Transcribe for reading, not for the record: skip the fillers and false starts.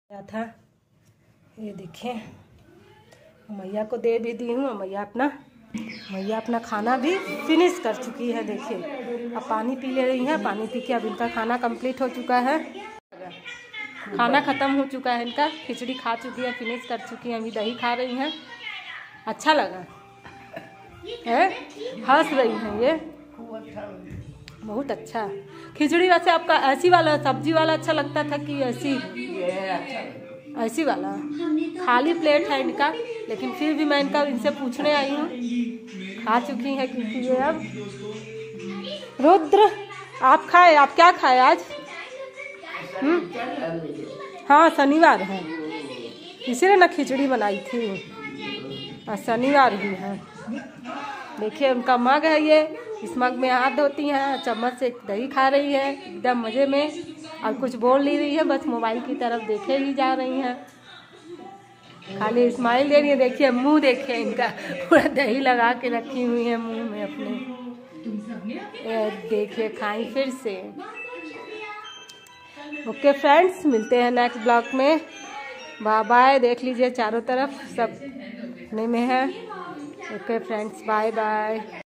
क्या था ये देखें, मैया को दे भी दी हूँ। मैया अपना खाना भी फिनिश कर चुकी है। देखिए अब पानी पी ले रही है। पानी पी के अब इनका खाना कंप्लीट हो चुका है। खाना ख़त्म हो चुका है इनका। खिचड़ी खा चुकी है, फिनिश कर चुकी है। अभी दही खा रही हैं। अच्छा लगा है, हंस रही हैं ये। बहुत अच्छा खिचड़ी। वैसे आपका ऐसी वाला सब्जी वाला अच्छा लगता था कि ऐसी वाला? खाली प्लेट है इनका, लेकिन फिर भी मैं इनसे पूछने आई हूँ। खा चुकी है क्योंकि ये अब। रुद्र आप खाए, आप क्या खाए आज? हाँ शनिवार है, इसीलिए ना खिचड़ी बनाई थी। शनिवार भी है। देखिए उनका मग है ये, इस मग में हाथ धोती हैं, चम्मच से दही खा रही है एकदम मज़े में। और कुछ बोल नहीं रही है, बस मोबाइल की तरफ देखे ही जा रही हैं। खाली स्माइल दे रही है। देखिए मुंह देखिए इनका, पूरा दही लगा के रखी हुई है मुंह में अपने। देखिए खाई फिर से। ओके फ्रेंड्स, मिलते हैं नेक्स्ट ब्लॉग में। Bye bye. देख लीजिए चारों तरफ सब अपने में है। Okay friends, bye bye.